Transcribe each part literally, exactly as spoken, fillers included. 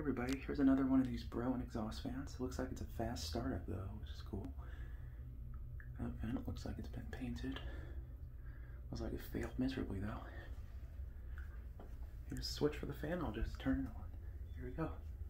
Everybody, here's another one of these Broan exhaust fans. It looks like it's a fast startup though, which is cool. That fan, it looks like it's been painted. Looks like it failed miserably though. Here's a switch for the fan, I'll just turn it on. Here we go.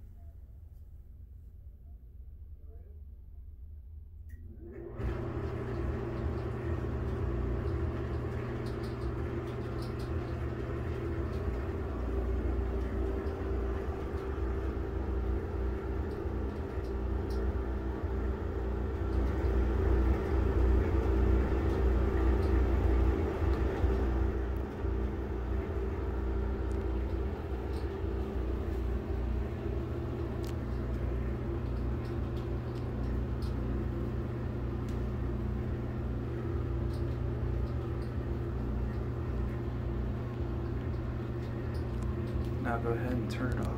Now go ahead and turn it off.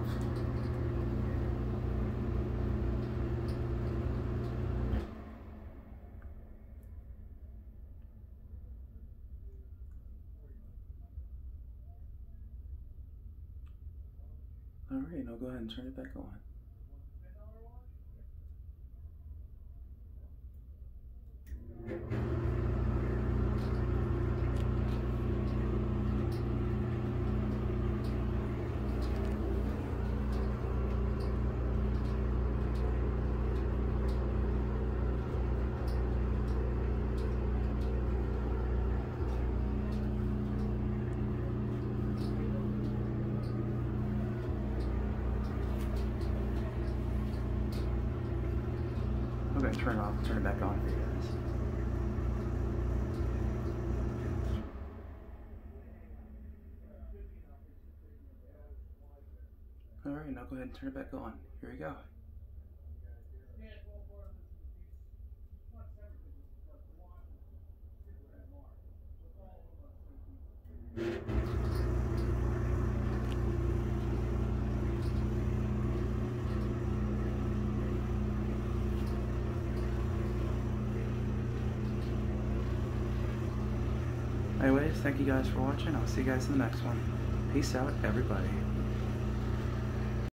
Alright, now go ahead and turn it back on. I'm going to turn it off and turn it back on for you guys. Alright, now go ahead and turn it back on. Here we go. Anyways, thank you guys for watching. I'll see you guys in the next one. Peace out, everybody.